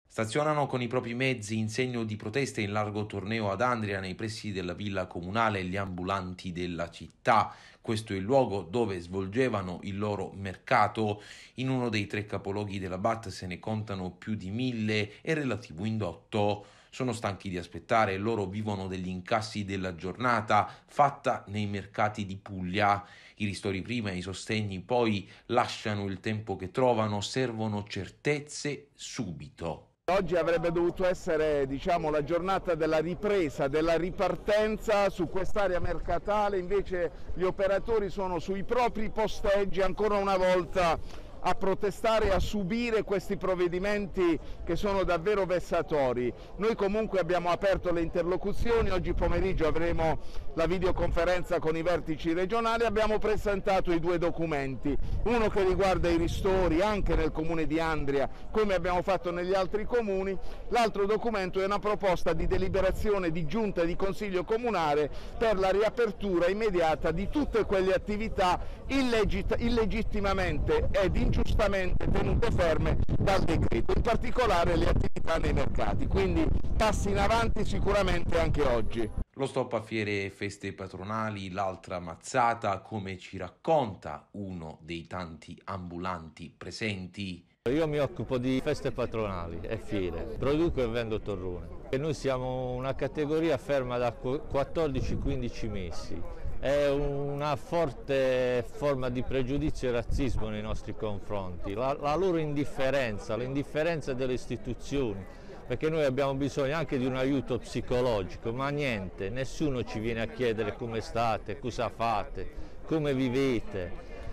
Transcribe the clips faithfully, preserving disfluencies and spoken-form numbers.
Stazionano con i propri mezzi in segno di protesta in largo torneo ad Andria, nei pressi della villa comunale, gli ambulanti della città. Questo è il luogo dove svolgevano il loro mercato. In uno dei tre capoluoghi della B A T se ne contano più di mille e relativo indotto. Sono stanchi di aspettare, loro vivono degli incassi della giornata fatta nei mercati di Puglia. I ristori prima e i sostegni poi lasciano il tempo che trovano, servono certezze subito. Oggi avrebbe dovuto essere, diciamo, la giornata della ripresa, della ripartenza su quest'area mercatale, invece gli operatori sono sui propri posteggi ancora una volta a protestare e a subire questi provvedimenti che sono davvero vessatori. Noi comunque abbiamo aperto le interlocuzioni, oggi pomeriggio avremo la videoconferenza con i vertici regionali, abbiamo presentato i due documenti, uno che riguarda i ristori anche nel comune di Andria come abbiamo fatto negli altri comuni, l'altro documento è una proposta di deliberazione di giunta di consiglio comunale per la riapertura immediata di tutte quelle attività illegit- illegittimamente ed ingiustamente tenute ferme dal decreto, in particolare le attività nei mercati, quindi passi in avanti sicuramente anche oggi. Lo stop a fiere e feste patronali, l'altra mazzata, come ci racconta uno dei tanti ambulanti presenti. Io mi occupo di feste patronali e fiere, produco e vendo torrone. E noi siamo una categoria ferma da quattordici quindici mesi. È una forte forma di pregiudizio e razzismo nei nostri confronti, la, la loro indifferenza, l'indifferenza delle istituzioni, perché noi abbiamo bisogno anche di un aiuto psicologico, ma niente, nessuno ci viene a chiedere come state, cosa fate, come vivete.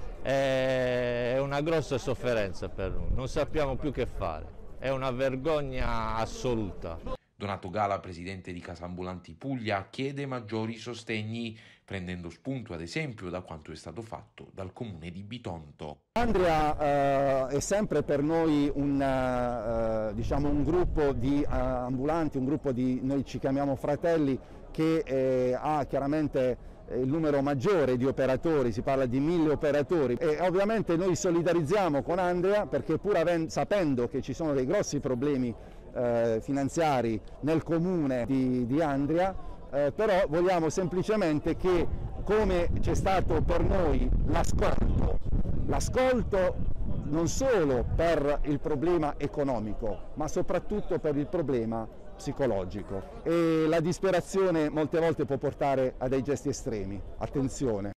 È una grossa sofferenza per noi, non sappiamo più che fare, è una vergogna assoluta. Donato Gala, presidente di Casambulanti Puglia, chiede maggiori sostegni, prendendo spunto ad esempio da quanto è stato fatto dal comune di Bitonto. Andria eh, è sempre per noi un, eh, diciamo un gruppo di eh, ambulanti, un gruppo di, noi ci chiamiamo fratelli, che eh, ha chiaramente il numero maggiore di operatori, si parla di mille operatori, e ovviamente noi solidarizziamo con Andria perché pur avendo, sapendo che ci sono dei grossi problemi eh, finanziari nel comune di, di Andria, eh, però vogliamo semplicemente che, come c'è stato per noi l'ascolto, l'ascolto non solo per il problema economico, ma soprattutto per il problema psicologico, e la disperazione molte volte può portare a dei gesti estremi. Attenzione.